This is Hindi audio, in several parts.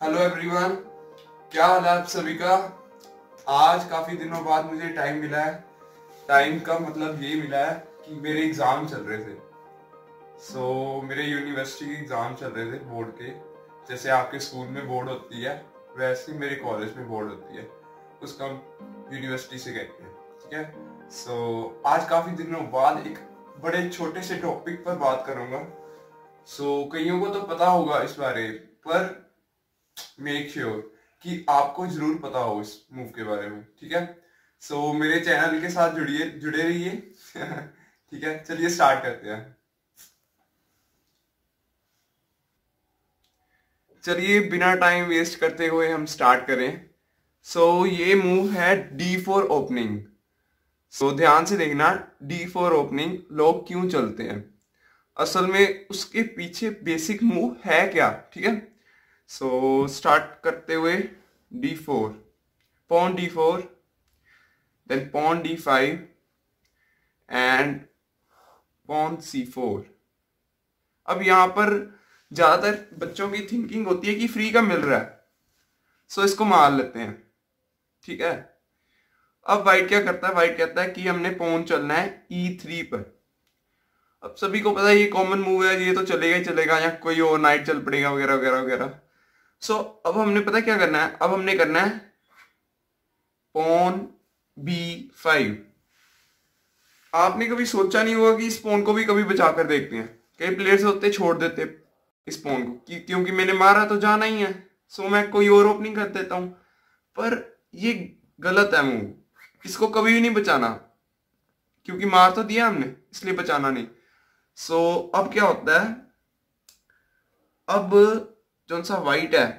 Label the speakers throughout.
Speaker 1: हेलो एवरीवन, क्या हाल है आप सभी का। आज काफी दिनों बाद मुझे टाइम मिला है। टाइम का मतलब ये मिला है कि मेरे एग्जाम चल रहे थे। मेरे यूनिवर्सिटी के एग्जाम चल रहे थे बोर्ड के। जैसे आपके स्कूल में बोर्ड होती है वैसे ही मेरे कॉलेज में बोर्ड होती है, उसका हम यूनिवर्सिटी से कहते हैं। ठीक है, आज काफी दिनों बाद एक बड़े छोटे से टॉपिक पर बात करूंगा। कईयों को तो पता होगा इस बारे, पर मेक श्योर कि आपको जरूर पता हो इस मूव के बारे में। ठीक है, मेरे चैनल के साथ जुड़े रहिए। ठीक है, चलिए स्टार्ट करते हैं। चलिए बिना टाइम वेस्ट करते हुए हम स्टार्ट करें। ये मूव है D4 ओपनिंग। ध्यान से देखना, D4 ओपनिंग लोग क्यों चलते हैं, असल में उसके पीछे बेसिक मूव है क्या। ठीक है, स्टार्ट करते हुए D4, pawn D4, then pawn D5 and pawn C4। अब यहां पर ज्यादातर बच्चों की थिंकिंग होती है कि फ्री का मिल रहा है, इसको मार लेते हैं। ठीक है, अब वाइट क्या करता है, वाइट कहता है कि हमने पॉन चलना है E3 पर। अब सभी को पता है ये कॉमन मूव है, ये तो चलेगा ही चलेगा, या कोई और नाइट चल पड़ेगा वगैरह वगैरह वगैरह। अब हमने पता क्या करना है, अब हमने करना है पॉन B5। आपने कभी सोचा नहीं होगा कि इस पॉन को भी कभी बचा कर देखते हैं। कई प्लेयर्स होते छोड़ देते इस पॉन को क्योंकि मैंने मारा तो जाना ही है, मैं कोई और ओपनिंग कर देता हूं। पर ये गलत है मूव, इसको कभी भी नहीं बचाना, क्योंकि मार तो दिया हमने, इसलिए बचाना नहीं। अब क्या होता है, अब जो सा वाइट है,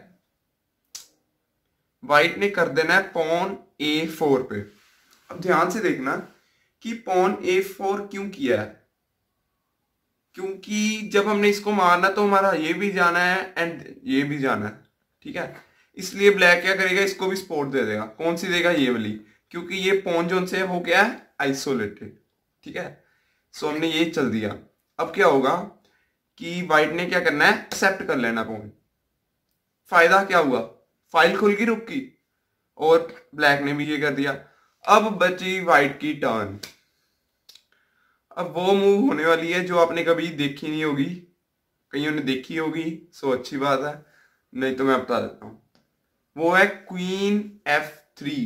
Speaker 1: वाइट ने कर देना है पॉन A4 पे। अब ध्यान से देखना कि पॉन A4 क्यों किया है, क्योंकि जब हमने इसको मारना तो हमारा ये भी जाना है एंड ये भी जाना है। ठीक है, इसलिए ब्लैक क्या करेगा, इसको भी सपोर्ट दे देगा। कौन सी देगा, ये वाली, क्योंकि ये पॉन जोन से हो गया है आइसोलेटेड। ठीक है, हमने ये चल दिया। अब क्या होगा कि वाइट ने क्या करना है, एक्सेप्ट कर लेना पॉन। फायदा क्या हुआ, फाइल खुल गई रुक की, और ब्लैक ने भी ये कर दिया। अब बची वाइट की टर्न। अब वो मूव होने वाली है जो आपने कभी देखी नहीं होगी, कईयों ने देखी होगी, अच्छी बात है, नहीं तो मैं बता देता हूं। वो है क्वीन F3।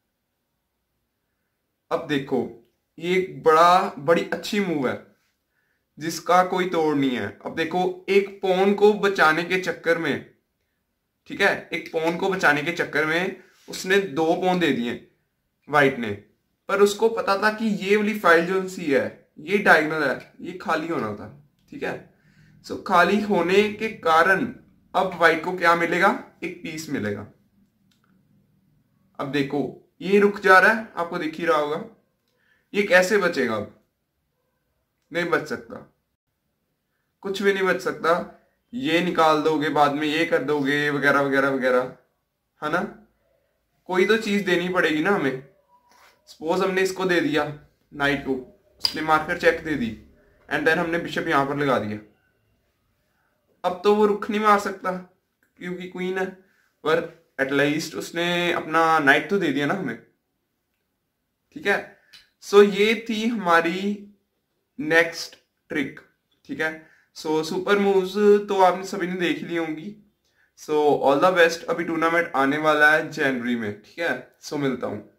Speaker 1: अब देखो, ये एक बड़ी अच्छी मूव है जिसका कोई तोड़ नहीं है। अब देखो, एक पॉन को बचाने के चक्कर में, ठीक है, एक पॉन को बचाने के चक्कर में उसने 2 पॉन दे दिए वाइट ने, पर उसको पता था कि ये वाली फाइल जो सी है ये डायगोनल है, ये खाली होना था। ठीक है, खाली होने के कारण अब वाइट को क्या मिलेगा, एक पीस मिलेगा। अब देखो ये रुक जा रहा है, आपको दिख ही रहा होगा। ये कैसे बचेगा, अब नहीं बच सकता, कुछ भी नहीं बच सकता। ये निकाल दोगे, बाद में ये कर दोगे वगैरह वगैरह वगैरह, है ना। कोई तो चीज देनी पड़ेगी ना हमें। सपोज हमने इसको दे दिया नाइट को, उसने मार्कर चेक दे दी, एंड देन हमने बिशप यहां पर लगा दिया। अब तो वो रुख नहीं मार सकता क्योंकि क्वीन है, पर एटलीस्ट उसने अपना नाइट तो दे दिया ना हमें। ठीक है, ये थी हमारी नेक्स्ट ट्रिक। ठीक है, सुपर मूव्स तो आपने सभी ने देख ली होंगी। All the best. अभी टूर्नामेंट आने वाला है जनवरी में। ठीक है, मिलता हूं।